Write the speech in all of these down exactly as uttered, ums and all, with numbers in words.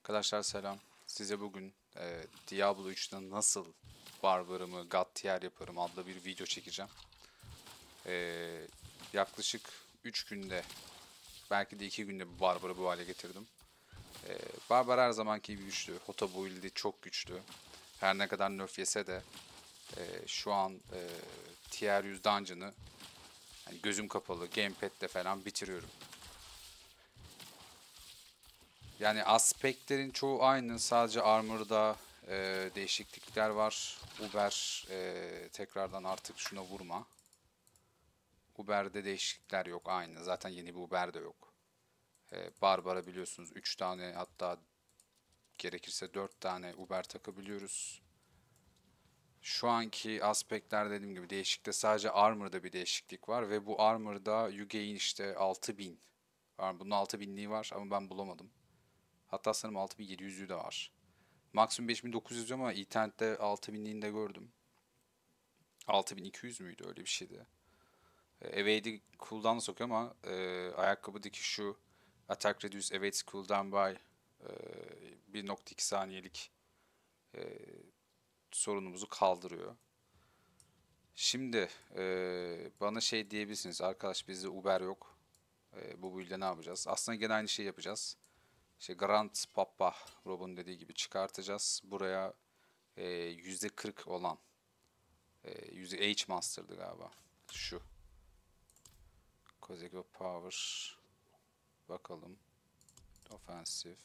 Arkadaşlar selam. Size bugün e, Diablo üçte nasıl Barbar'ımı God tier yaparım adlı bir video çekeceğim. E, yaklaşık üç günde, belki de iki günde bu Barbar'ı bu hale getirdim. E, Barbar her zamanki gibi güçlü. Hota build'i çok güçlü. Her ne kadar nerf yese de e, şu an e, tier yüz dungeon'ı yani gözüm kapalı gamepad'le falan bitiriyorum. Yani aspektlerin çoğu aynı. Sadece armor'da e, değişiklikler var. Uber e, tekrardan artık şuna vurma. Uber'de değişiklikler yok aynı. Zaten yeni bir Uber de yok. E, Barbara biliyorsunuz üç tane, hatta gerekirse dört tane Uber takabiliyoruz. Şu anki aspektler dediğim gibi değişiklikte sadece armor'da bir değişiklik var ve bu armor'da you gain işte altı bin. Var. Bunun altı binliği var ama ben bulamadım. Hatta sanırım altı bin yedi yüzlüğü de var. Maksimum beş bin dokuz yüz ama internette altı binliğini de gördüm. altı bin iki yüz müydü, öyle bir şeydi. E, Evade cooldown'a sokuyor ama e, ayakkabıdaki şu Attack Reduce Evade cooldown by e, bir nokta iki saniyelik e, sorunumuzu kaldırıyor. Şimdi e, bana şey diyebilirsiniz, arkadaş bizde Uber yok. E, bu build'de ne yapacağız? Aslında gene aynı şeyi yapacağız. İşte Grand Papa Rob'un dediği gibi çıkartacağız. Buraya e, yüzde kırk olan e, yüzde H Master'dı galiba. Şu. Kozeko Power. Bakalım. Offensive.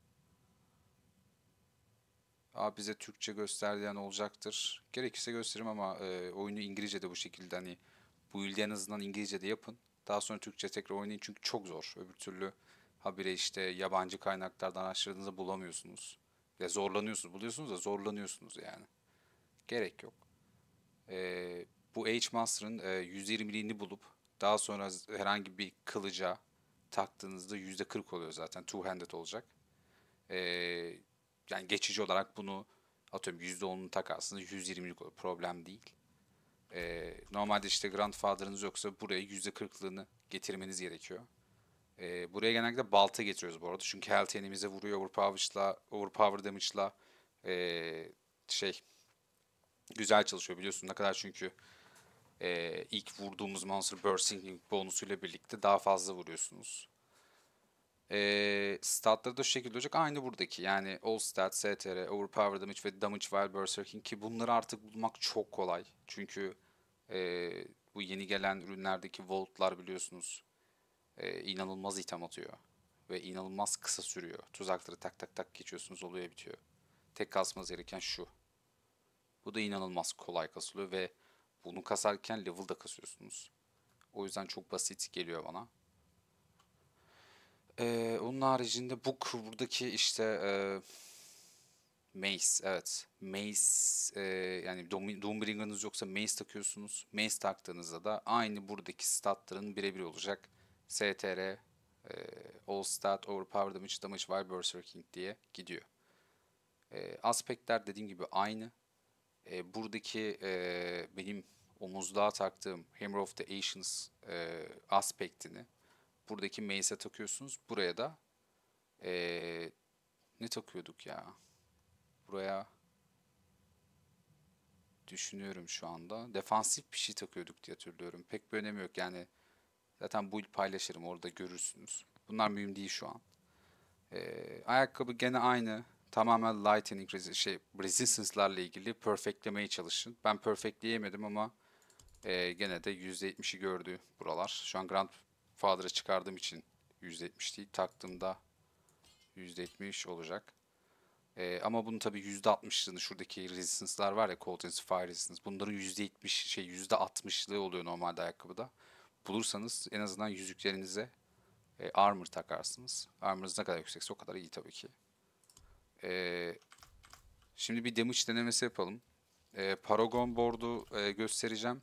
Abi bize Türkçe gösterdiğin olacaktır. Gerekirse gösteririm ama e, oyunu İngilizce'de bu şekilde, hani bu ilde en azından İngilizce'de yapın. Daha sonra Türkçe tekrar oynayın çünkü çok zor. Öbür türlü habire işte yabancı kaynaklardan araştırdığınızda bulamıyorsunuz. Ve zorlanıyorsunuz. Buluyorsunuz da zorlanıyorsunuz yani. Gerek yok. E, bu H Master'ın e, yüz yirmiliğini bulup daha sonra herhangi bir kılıca taktığınızda yüzde kırk oluyor zaten. Two-handed olacak. E, yani geçici olarak bunu atıyorum yüzde onunu takarsınız, yüz yirmilik olur. Problem değil. E, normalde işte Grandfather'ınız yoksa buraya yüzde kırklığını getirmeniz gerekiyor. E, buraya genellikle balta getiriyoruz bu arada. Çünkü health enemize vuruyor overpower'la, overpower damage'la e, şey güzel çalışıyor biliyorsun ne kadar, çünkü e, ilk vurduğumuz monster bursting bonusuyla birlikte daha fazla vuruyorsunuz. E, statları da şu şekilde olacak. Aynı buradaki. Yani all stat, S T R, overpower damage ve damage while berserking, ki bunları artık bulmak çok kolay. Çünkü e, bu yeni gelen ürünlerdeki voltlar biliyorsunuz e, inanılmaz item atıyor. Ve inanılmaz kısa sürüyor. Tuzakları tak tak tak geçiyorsunuz, oluyor bitiyor. Tek kasmanız gereken şu. Bu da inanılmaz kolay kasılıyor ve bunu kasarken level da kasıyorsunuz. O yüzden çok basit geliyor bana. Ee, onun haricinde bu buradaki işte e, Mace, evet. Mace, e, yani Doom- Doombringer'ınız yoksa Mace takıyorsunuz. Mace taktığınızda da aynı buradaki statların birebir olacak. S T R, e, All Stat, Overpower Damage, Damage while Berserking diye gidiyor. E, aspektler dediğim gibi aynı. E, buradaki e, benim omuzluğa taktığım Hammer of the Ancients e, aspektini buradaki Mace'e takıyorsunuz. Buraya da e, ne takıyorduk ya? Buraya düşünüyorum şu anda. Defansif bir şey takıyorduk diye hatırlıyorum. Pek bir önemi yok yani. Zaten build paylaşırım, orada görürsünüz. Bunlar mühim değil şu an. Ee, ayakkabı gene aynı. Tamamen lightning resi şey, resistance'larla ilgili perfectlemeye çalışın. Ben perfectleyemedim ama e, gene de yüzde yetmişi gördü buralar. Şu an Grandfather'ı çıkardığım için yüzde yetmiş değil. Taktığımda yüzde yetmiş olacak. Ee, ama bunun tabii yüzde altmışlığını, şuradaki resistance'lar var ya, Cold and Fire Resistance. Bunların yüzde yetmiş şey yüzde altmışlığı oluyor normalde ayakkabıda. Bulursanız en azından yüzüklerinize e, armor takarsınız. Armor'ınız ne kadar yüksekse o kadar iyi tabii ki. Ee, şimdi bir damage denemesi yapalım. Ee, Paragon board'u e, göstereceğim.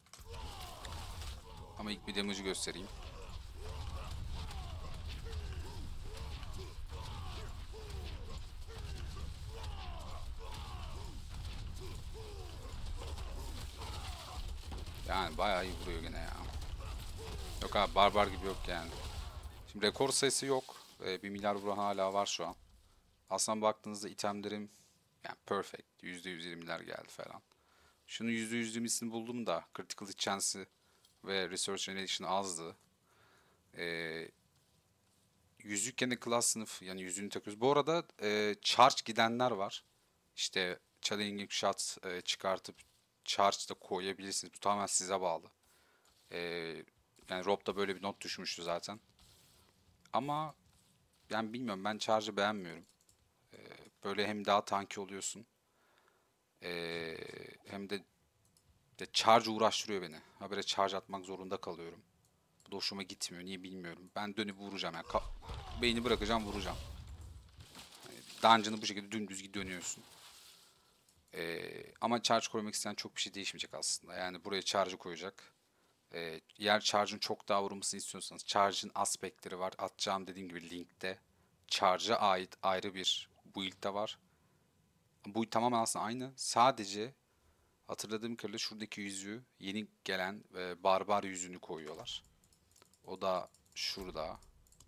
Ama ilk bir damage'ı göstereyim. Yani bayağı iyi vuruyor gene ya. Yok abi, barbar gibi yok yani. Şimdi rekor sayısı yok. Ee, bir milyar vuran hala var şu an. Aslında baktığınızda itemlerim yani perfect. yüzde yüz yirmiler geldi falan. Şunun yüzde yüz yirmisini buldum da critical hit chance'ı ve research generation azdı. Ee, yüzük gene class sınıf yani yüzüğünü takıyoruz. Bu arada e, charge gidenler var. İşte challenging shot e, çıkartıp charge da koyabilirsiniz. Bu tamamen size bağlı. E, yani Rob da böyle bir not düşmüştü zaten. Ama yani bilmiyorum, ben charge'ı beğenmiyorum. E, böyle hem daha tanki oluyorsun. e, hem de, de charge uğraştırıyor beni. Habire charge atmak zorunda kalıyorum. Bu da hoşuma gitmiyor. Niye bilmiyorum. Ben dönüp vuracağım. Yani ka- beyni bırakacağım, vuracağım. Dungeon'ı bu şekilde dümdüz dönüyorsun. Ee, ama charge koymak isteyen çok bir şey değişmeyecek aslında. Yani buraya charge'ı koyacak. Ee, eğer charge'ın çok daha vurulmasını istiyorsanız charge'ın aspektleri var. Atacağım dediğim gibi linkte. Charge'a ait ayrı bir build de var. Bu tamamen aslında aynı. Sadece hatırladığım kadarıyla şuradaki yüzüğü yeni gelen e, barbar yüzüğünü koyuyorlar. O da şurada.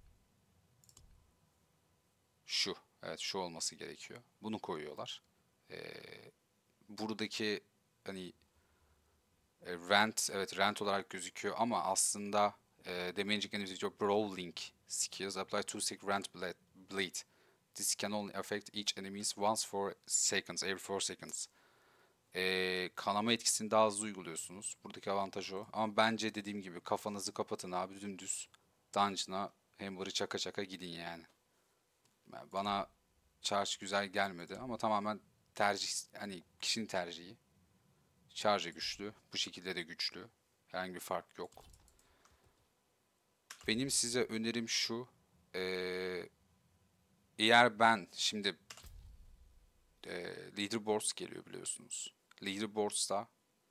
Şu. Evet, şu olması gerekiyor. Bunu koyuyorlar. Ee, buradaki hani E, Rent, evet, Rent olarak gözüküyor ama aslında e, Damaging Enemies with Brawling skills apply to stick Rent Blade. Bleed. This can only affect each enemies once for seconds, every four seconds. E, kanama etkisini daha hızlı uyguluyorsunuz. Buradaki avantaj o. Ama bence dediğim gibi kafanızı kapatın abi, dümdüz dungeon'a Hammer'ı çaka çaka gidin yani. Yani bana charge güzel gelmedi ama tamamen tercih, hani kişinin tercihi. Charge güçlü. Bu şekilde de güçlü. Herhangi bir fark yok. Benim size önerim şu. Ee, eğer ben şimdi e, Leaderboards geliyor biliyorsunuz. Leaderboards'ta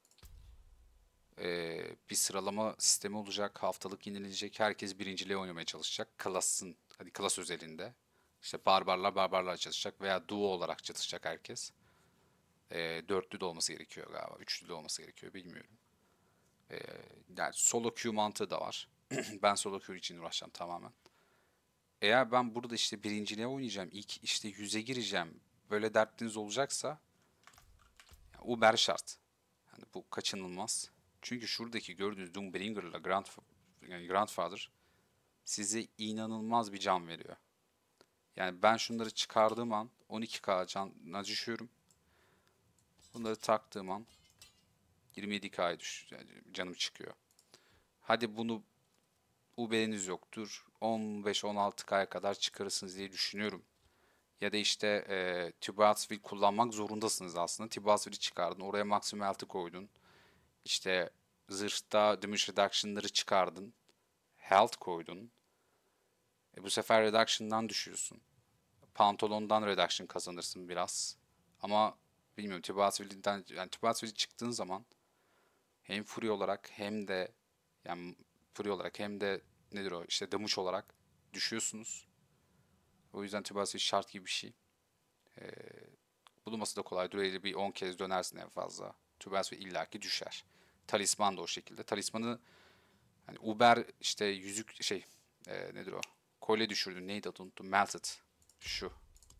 e, bir sıralama sistemi olacak. Haftalık yenilecek. Herkes birinciliğe oynamaya çalışacak. Klasın, hadi klas özelinde. İşte barbarlar barbarlar çalışacak veya duo olarak çalışacak herkes. E, dörtlü de olması gerekiyor galiba. Üçlü de olması gerekiyor, bilmiyorum. E, yani solo queue mantığı da var. Ben solo queue için uğraşacağım tamamen. Eğer ben burada işte birinciliğe oynayacağım, ilk işte yüze gireceğim, böyle dertiniz olacaksa Uber şart. Yani bu kaçınılmaz. Çünkü şuradaki gördüğünüz Doombringer'la Grand, yani Grandfather size inanılmaz bir can veriyor. Yani ben şunları çıkardığım an on iki K cana düşüyorum. Bunları taktığım an yirmi yedi K'ya düş, yani canım çıkıyor. Hadi bunu Uber'iniz yoktur. on beş on altı K'ya kadar çıkarırsınız diye düşünüyorum. Ya da işte e, Tibuatsville kullanmak zorundasınız aslında. Tibuatsville'i çıkardın. Oraya maksimum altı koydun. İşte zırhta damage reduction'ları çıkardın. Health koydun. E, bu sefer reduction'dan düşüyorsun. Pantolondan reduction kazanırsın biraz. Ama bilmiyorum, Tibuatsville'den yani Tibuatsville çıktığın zaman hem Fury olarak hem de yani Fury olarak hem de nedir o işte damage olarak düşüyorsunuz. O yüzden Tibuatsville şart gibi bir şey. E, Bulunması da kolay. Öyle bir on kez dönersin en fazla. Tübers ve illaki düşer. Talisman da o şekilde. Talismanı hani Uber işte yüzük şey e, nedir o? Kolye düşürdün. Neydi adı, unuttum. Melted. Şu.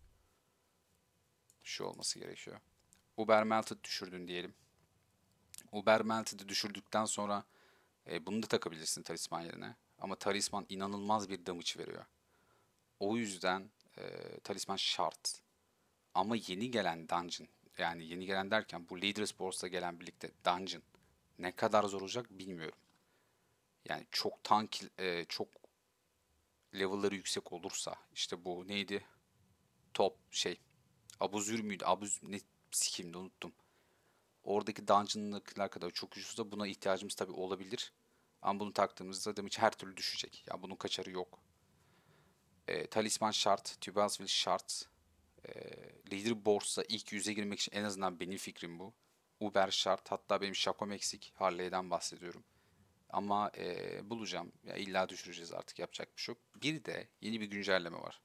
Şu olması gerekiyor. Uber Melted düşürdün diyelim. Uber Melted'i düşürdükten sonra e, bunu da takabilirsin talisman yerine. Ama talisman inanılmaz bir damage veriyor. O yüzden e, talisman şart. Ama yeni gelen dungeon, yani yeni gelen derken bu Leaders Boards'la gelen birlikte dungeon ne kadar zor olacak bilmiyorum. Yani çok tank, e, çok level'ları yüksek olursa işte bu neydi? Top şey. Abuzür müydü? Abuz ne sikimdi, unuttum. Oradaki dungeon'lıklar kadar çok güçlüyse buna ihtiyacımız tabii olabilir. Ama bunu taktığımızda damage her türlü düşecek. Ya bunun kaçarı yok. E, talisman şart, Tubasville şart. E, Leaderboards'a ilk yüze girmek için en azından benim fikrim bu. Uber şart. Hatta benim şakom eksik. Harley'den bahsediyorum. Ama e, bulacağım. Ya illa düşüreceğiz artık, yapacak bir şey yok. Bir de yeni bir güncelleme var.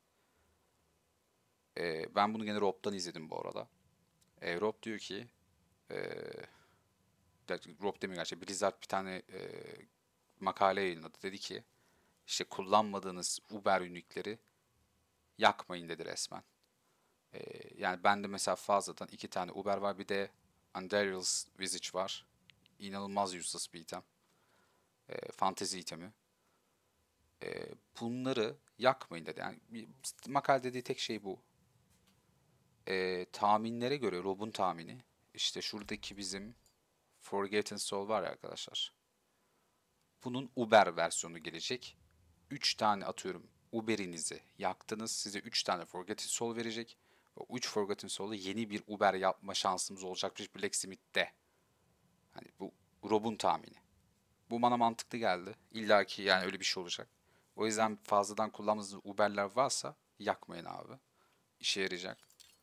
E, ben bunu gene Rob'dan izledim bu arada. E, Rob diyor ki e, Rob demiyor gerçi. Blizzard bir tane e, makale yayınladı. Dedi ki işte kullanmadığınız Uber ünlükleri yakmayın dedi resmen. Ee, yani bende mesela fazladan iki tane Uber var. Bir de Andariel's Visage var. İnanılmaz useless bir item. Ee, fantezi itemi. Ee, bunları yakmayın dedi. Yani bir- makale dediği tek şey bu. Ee, tahminlere göre Rob'un tahmini. İşte şuradaki bizim Forgotten Soul var ya arkadaşlar. Bunun Uber versiyonu gelecek. üç tane atıyorum Uber'inizi yaktınız. Size üç tane Forgotten Soul verecek. O üç Forgotten Soul'u yeni bir Uber yapma şansımız olacakmış Blacksmith'te. Hani bu Rob'un tahmini. Bu bana mantıklı geldi. İlla ki yani öyle bir şey olacak. O yüzden fazladan kullandığınız Uber'ler varsa yakmayın abi. İşe yarayacak.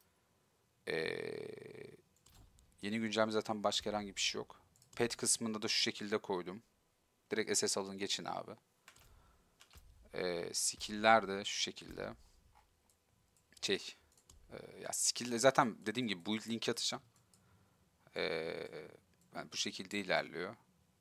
Ee, yeni güncelleme zaten başka herhangi bir şey yok. Pet kısmında da şu şekilde koydum. Direkt S S alın geçin abi. Ee, skill'ler de şu şekilde. Şey, e, ya skill'le zaten dediğim gibi build linki atacağım. Ee, yani bu şekilde ilerliyor.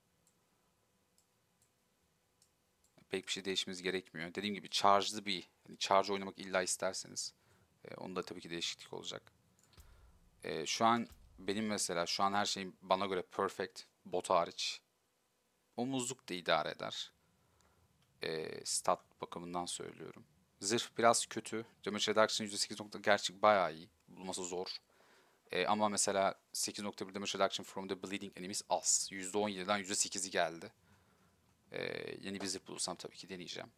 Pek bir şey değişmemiz gerekmiyor. Dediğim gibi charge'lı bir, hani charge oynamak illa isterseniz e, onda tabii ki değişiklik olacak. E, şu an benim mesela şu an her şeyim bana göre perfect, bot hariç. Omuzluk da idare eder. E, stat bakımından söylüyorum. Zırh biraz kötü. Damage reduction yüzde sekiz nokta gerçek bayağı iyi. Bulması zor. E, ama mesela sekiz nokta bir damage reduction from the bleeding enemies az. yüzde on yediden yüzde sekizi geldi. E, yeni bir zırh bulursam tabii ki deneyeceğim.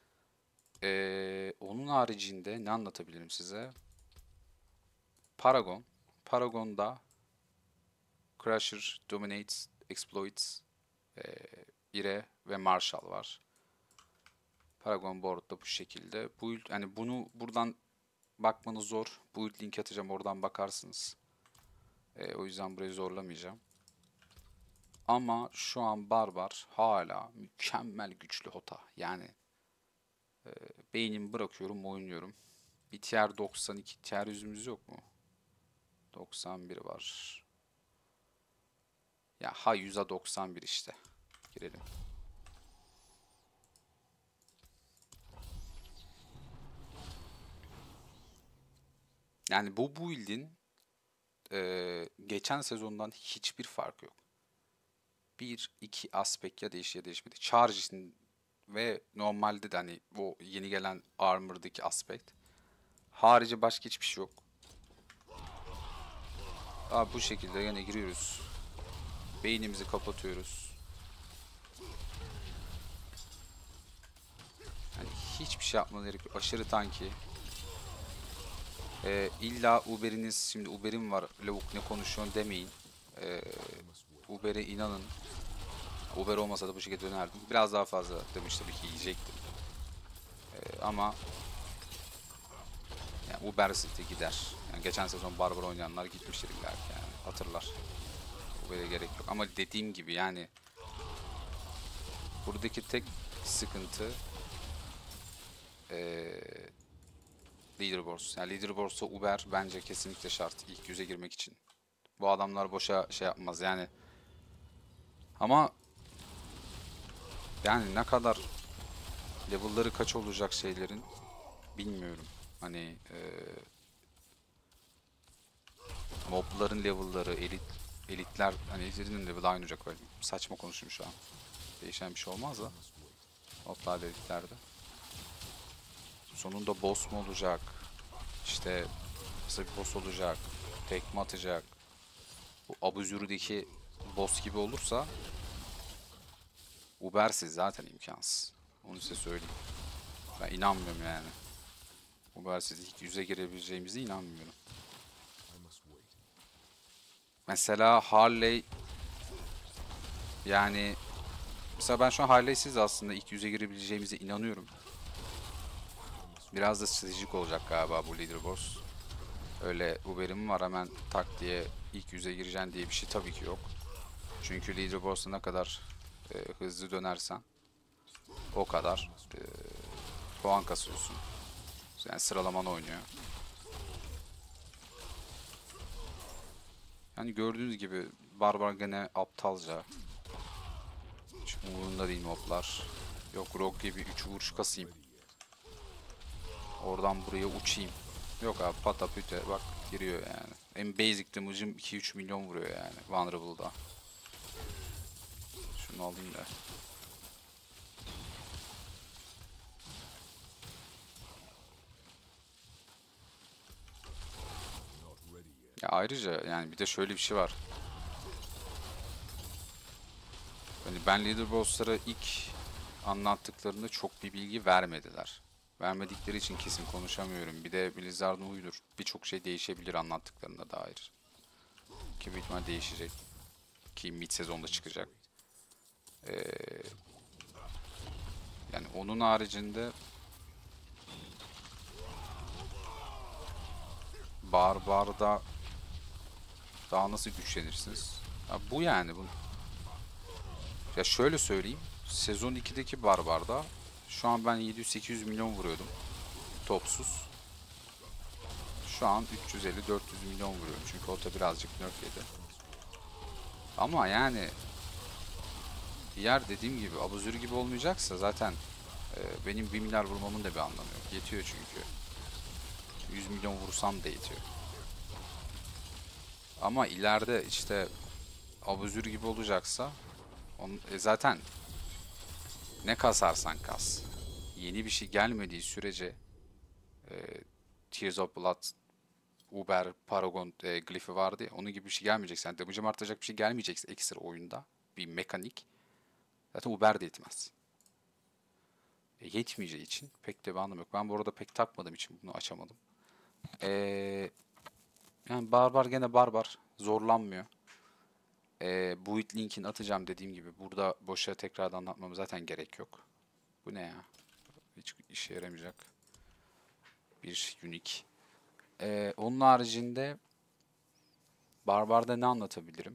E, onun haricinde ne anlatabilirim size? Paragon. Paragon'da Crusher, Dominate, Exploit, e, Ire ve Marshall var. Paragon board'da bu şekilde. Build, yani bunu buradan bakmanız zor. Build link atacağım, oradan bakarsınız. E, o yüzden burayı zorlamayacağım. Ama şu an Barbar hala mükemmel güçlü Hota. Yani e, beynimi bırakıyorum, oynuyorum. Bir tier doksan iki, tier yüzümüz yok mu? doksan bir var. Ya ha yüze doksan bir işte. Girelim. Yani bu build'in e, geçen sezondan hiçbir farkı yok. Bir, iki aspect ya değişti ya değişmedi. Charge'in ve normalde de hani bu yeni gelen Armor'daki aspect. Harici başka hiçbir şey yok. Abi bu şekilde yine giriyoruz. Beynimizi kapatıyoruz. Yani hiçbir şey yapmana gerek yok. Aşırı tanki. Ee, illa Uber'iniz, şimdi Uber'im var lavuk ne konuşuyorsun demeyin. Ee, Uber'e inanın. Uber olmasa da bu şekilde dönerdim. Biraz daha fazla demiş tabii ki yiyecektim. Ee, ama yani Uber City gider. Yani geçen sezon Barbar oynayanlar gitmiştir illa ki yani hatırlar. Uber'e gerek yok. Ama dediğim gibi yani buradaki tek sıkıntı ee, Leaderboards. Yani Leaderboards'a Uber bence kesinlikle şart ilk yüze girmek için. Bu adamlar boşa şey yapmaz yani. Ama yani ne kadar level'ları kaç olacak şeylerin bilmiyorum. Hani ee, mobların level'ları, elit elitler hani elitlerin level'ı aynı olacak. Böyle saçma konuştum şu an. Değişen bir şey olmaz da. Moblar elitlerde. Sonunda boss mu olacak? İşte kısa bir boss olacak. Tekme atacak. Bu Abuzur'daki boss gibi olursa Uber'siz zaten imkansız. Onu size söyleyeyim. Ben inanmıyorum yani. Uber'siz ilk yüze girebileceğimize inanmıyorum. Mesela Harley yani mesela ben şu an Harley'siz aslında ilk yüze girebileceğimize inanıyorum. Biraz da stratejik olacak galiba bu leaderboard. Öyle Uber'im var hemen tak diye ilk yüze gireceksin diye bir şey tabii ki yok. Çünkü leaderboard'da ne kadar e, hızlı dönersen o kadar e, puan kasıyorsun. Yani sıralaman oynuyor. Yani gördüğünüz gibi Barbar gene aptalca. Hiç umurunda değil moblar. Yok Rogue gibi üç vuruş kasayım. Oradan buraya uçayım. Yok abi, patapüte bak giriyor yani. En basic damage'ım iki üç milyon vuruyor yani Vulnerable'da. Şunu alayım da. Ya ayrıca yani bir de şöyle bir şey var. Hani ben Leaderboss'lara ilk anlattıklarında çok bir bilgi vermediler. Vermedikleri için kesin konuşamıyorum. Bir de Blizzard'ın huyudur. Birçok şey değişebilir anlattıklarına dair. Ki büyük ihtimal değişecek. Ki mid sezonda çıkacak. Ee, yani onun haricinde Barbar'da daha nasıl güçlenirsiniz? Ya bu yani bu. Ya şöyle söyleyeyim. Sezon ikideki Barbar'da şu an ben yedi yüz sekiz yüz milyon vuruyordum. Topsuz. Şu an üç yüz elli dört yüz milyon vuruyorum. Çünkü ota birazcık nerf yedi. Ama yani diğer dediğim gibi abuzür gibi olmayacaksa zaten e, benim bir milyar vurmamın da bir anlamı yok. Yetiyor çünkü. yüz milyon vursam da yetiyor. Ama ileride işte abuzür gibi olacaksa on, e, zaten ne kasarsan kas. Yeni bir şey gelmediği sürece e, Tears of Blood, Uber, Paragon e, glifi vardı ya, onun gibi bir şey gelmeyecekse, yani damage'ım artacak bir şey gelmeyecekse ekstra oyunda bir mekanik, zaten Uber de yetmez. E, yetmeyeceği için pek de bir anlamı yok. Ben bu arada pek takmadığım için bunu açamadım. E, yani barbar gene barbar. Zorlanmıyor. E, build linkini atacağım dediğim gibi. Burada boşa tekrardan anlatmama zaten gerek yok. Bu ne ya? Hiç işe yaramayacak. Bir unique. E, onun haricinde barbarda ne anlatabilirim?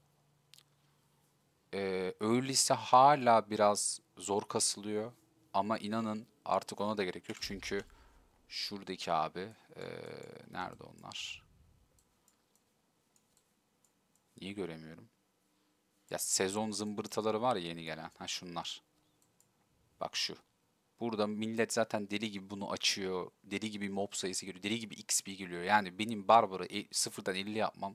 Ee, early ise hala biraz zor kasılıyor. Ama inanın artık ona da gerek yok. Çünkü şuradaki abi ee, nerede onlar? Niye göremiyorum? Ya sezon zımbırtaları var ya yeni gelen. Ha şunlar. Bak şu. Burada millet zaten deli gibi bunu açıyor. Deli gibi mob sayısı geliyor. Deli gibi X P geliyor. Yani benim Barbar'ı e- sıfırdan elli yapmam,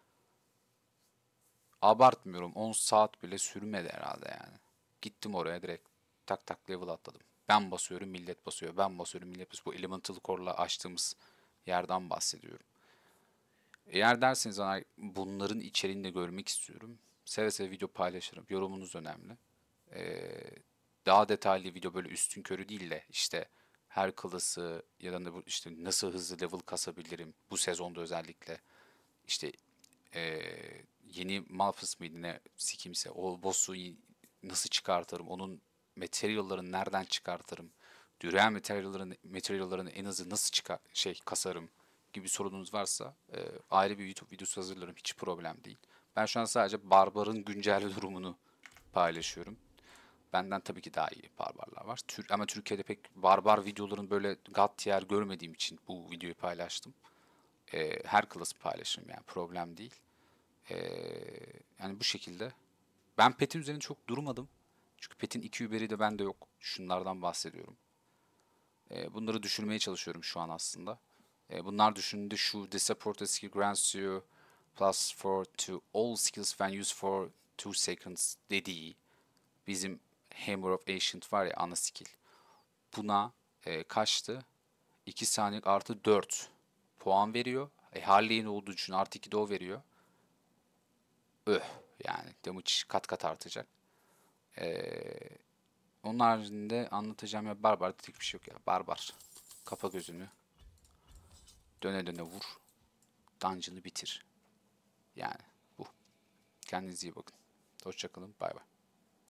abartmıyorum, on saat bile sürmedi herhalde yani. Gittim oraya direkt tak tak level atladım. Ben basıyorum, millet basıyor. Ben basıyorum, millet basıyor. Bu Elemental Core'la açtığımız yerden bahsediyorum. Eğer derseniz bana bunların içeriğini de görmek istiyorum, seve seve video paylaşırım. Yorumunuz önemli. Ee, daha detaylı video, böyle üstün körü değil de işte her klası ya da bu işte nasıl hızlı level kasabilirim bu sezonda özellikle. İşte eee, yeni Malphus mıydı ne sikimse, o boss'u nasıl çıkartırım, onun material'larını nereden çıkartırım, Düren material'ların material'larını en azı nasıl çıkar şey kasarım gibi sorunuz varsa eee, ayrı bir YouTube videosu hazırlarım, hiç problem değil. Ben şu an sadece Barbar'ın güncel durumunu paylaşıyorum. Benden tabii ki daha iyi barbarlar var. Tür ama Türkiye'de pek barbar videoların böyle god tier görmediğim için bu videoyu paylaştım. Eee, her klası paylaşırım yani, problem değil. Ee, yani bu şekilde. Ben Pet'in üzerine çok durmadım. Çünkü Pet'in iki Uber'i de bende yok. Şunlardan bahsediyorum. Ee, bunları düşürmeye çalışıyorum şu an aslında. Ee, bunlar düşündü şu the supported skill grants you plus four to all skills when used for two seconds dediği bizim Hammer of Ancient var ya, ana skill. Buna e, kaçtı? iki saniye artı dört puan veriyor. E, Harley'in olduğu için artı iki de o veriyor. Öh, yani damage kat kat artacak. Ee, onun haricinde anlatacağım ya, barbar tek bir şey yok ya. Barbar. Kapa gözünü. Döne döne vur. Dungeon'ı bitir. Yani bu. Kendinize iyi bakın. Hoşçakalın. Bay bay.